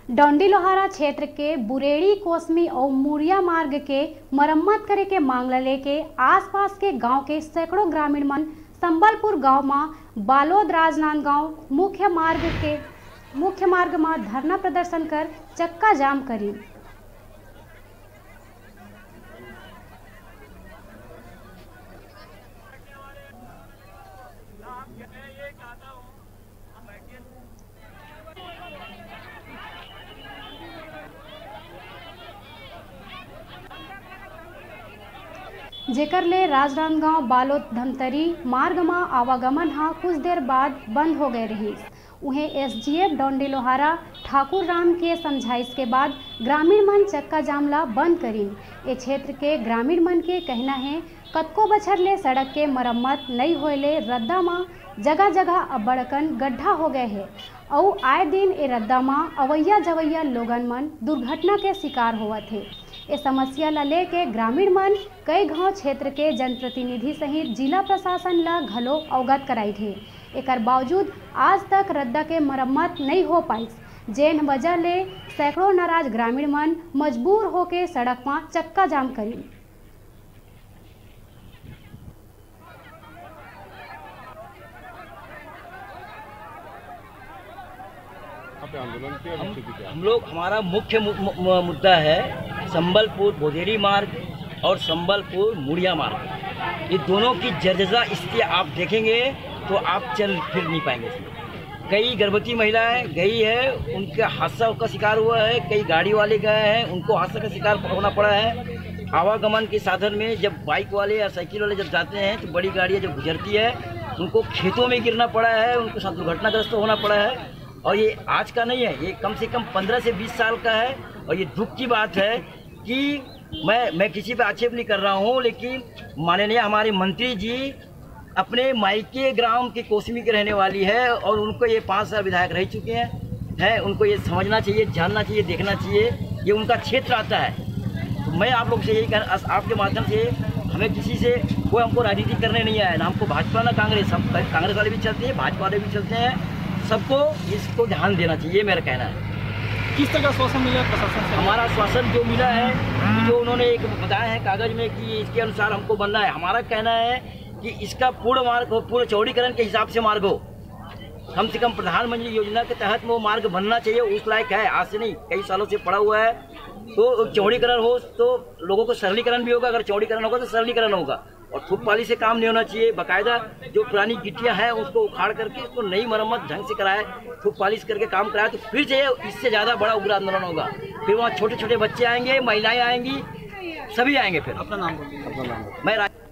डोंडी-लोहारा क्षेत्र के बुरेड़ी कोसमी और मुड़िया मार्ग के मरम्मत करे के मांग लेके आसपास के गांव के सैकड़ों ग्रामीण मन संबलपुर गांव में बालोद राजनांदगांव मुख्य मार्ग में धरना प्रदर्शन कर चक्का जाम करी। जेकर ले राजनांदगांव बालोद धमतरी मार्ग में आवागमन कुछ देर बाद बंद हो गए रही। उन्हें एसडीएफ डोंडी-लोहारा ठाकुर राम के समझाइश के बाद ग्रामीण मन चक्का जामला बंद करी। ये क्षेत्र के ग्रामीण मन के कहना है कतको बछर ले सड़क के मरम्मत नहीं होले रद्दा में जगह जगह बड़कन गड्ढा हो गए है और आए दिन ए रद्दा में अवैया जवैया लोगन मन दुर्घटना के शिकार होवत थे। ये समस्या ला लेके ग्रामीण मन कई गांव क्षेत्र के जनप्रतिनिधि सहित जिला प्रशासन ला घलो अवगत कराई थे। एकर बावजूद आज तक रद्दा के मरम्मत नहीं हो पाई, जेन वजह ले सैकड़ों नाराज ग्रामीण मन मजबूर होके सड़क में चक्का जाम करी। हम लोग हमारा मुख्य मुद्दा है संबलपुर बोदेरी मार्ग और संबलपुर मुड़िया मार्ग। ये दोनों की जर्जर स्थिति आप देखेंगे तो आप चल फिर नहीं पाएंगे। कई गर्भवती महिलाएं गई है, उनका हादसा का शिकार हुआ है, कई गाड़ी वाले गए हैं, उनको हादसा का शिकार होना पड़ा है। आवागमन के साधन में जब बाइक वाले या साइकिल वाले जब जाते हैं तो बड़ी गाड़ियाँ जब गुजरती है उनको खेतों में गिरना पड़ा है, उनको साथ दुर्घटनाग्रस्त होना पड़ा है। और ये आज का नहीं है, ये कम से कम 15 से 20 साल का है। और ये दुख की बात है कि मैं किसी पे आक्षेप नहीं कर रहा हूँ, लेकिन माननीय हमारे मंत्री जी अपने मायके ग्राम के कोसमी के रहने वाली है और उनको ये 5 साल विधायक रह चुके हैं। उनको ये समझना चाहिए, जानना चाहिए, देखना चाहिए, ये उनका क्षेत्र आता है। तो मैं आप लोग से यही आपके माध्यम से हमें किसी से कोई हमको राजनीति करने नहीं आया, ना हमको भाजपा ना कांग्रेस। सब कांग्रेस वाले भी चलते हैं, भाजपा वाले भी चलते हैं। सबको इसको ध्यान देना चाहिए, मेरा कहना है। किस तरह का आश्वासन मिला प्रशासन से? हमारा आश्वासन जो मिला है कि जो उन्होंने एक बताया है कागज में कि इसके अनुसार हमको बनना है। हमारा कहना है कि इसका पूर्ण मार्ग हो, पूर्ण चौड़ीकरण के हिसाब से मार्ग हो। कम से कम प्रधानमंत्री योजना के तहत में वो मार्ग बनना चाहिए, उस लायक है। आज से नहीं, कई सालों से पड़ा हुआ है। तो चौड़ीकरण हो तो लोगों को सरलीकरण भी होगा, अगर चौड़ीकरण होगा तो सरलीकरण होगा। और थूकपाली से काम नहीं होना चाहिए। बाकायदा जो पुरानी गिट्टियां हैं उसको उखाड़ करके उसको नई मरम्मत ढंग से कराए, थूकपालिश करके काम कराए, तो फिर से इससे ज़्यादा बड़ा उग्र आंदोलन होगा। फिर वहाँ छोटे छोटे बच्चे आएंगे, महिलाएं आएंगी, सभी आएंगे। फिर अपना नाम बोलिए। मैं